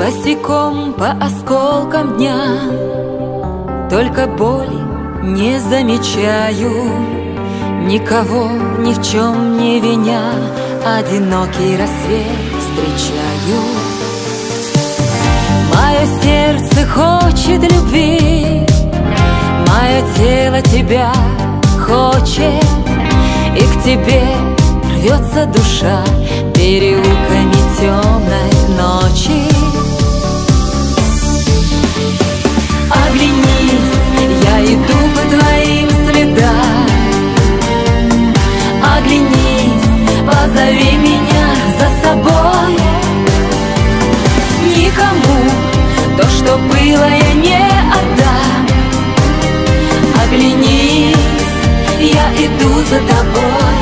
босиком по осколкам дня, только боли не замечаю, никого ни в чем не виня, одинокий рассвет встречаю. Мое сердце хочет любви, мое тело тебя хочет, и к тебе рвется душа переулками темной ночи. Оглянись, я иду по твоим следам. Оглянись, позови меня за собой. Никому то, что было, я не отдам. Оглянись, я иду за тобой.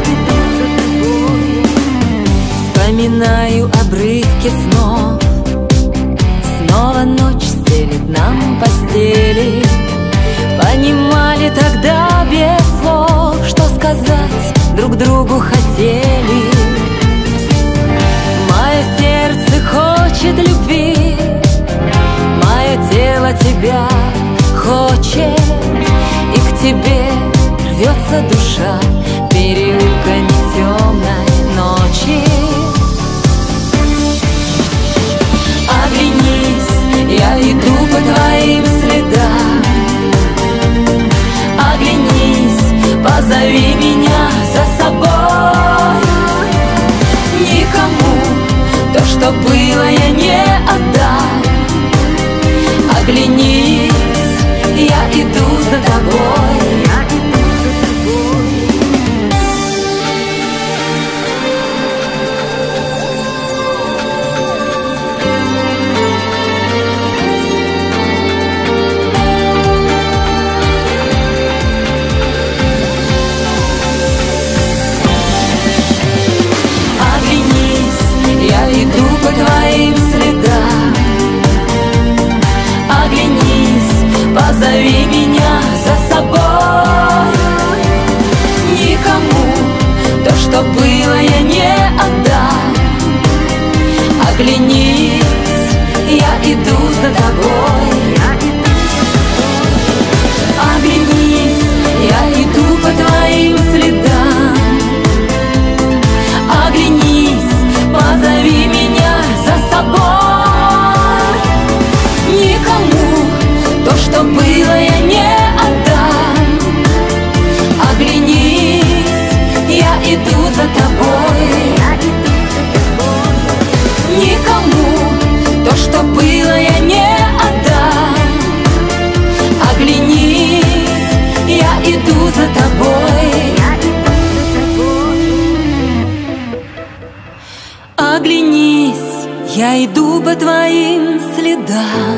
Вспоминаю обрывки снов, снова ночь стелит нам постели. Понимали тогда без слов, что сказать друг другу хотели. Мое сердце хочет любви, мое тело тебя хочет, и к тебе рвется душа переулками темной ночи. Оглянись, я иду по твоим следам. Оглянись, позови меня за собой. Никому то, что было, я не отдам. Оглянись, я иду за тобой. Иду по твоим следам. Оглянись, позови меня за собой. Никому то, что было, я не отдам. Оглянись, я иду за тобой. Оглянись, я иду по твоим следам. Оглянись, позови меня за собой. Никому то, что было, я не отдам. Оглянись, я иду за тобой. Никому то, что было, я не отдам. Оглянись, я иду за тобой. Оглянись, я иду по твоим следам.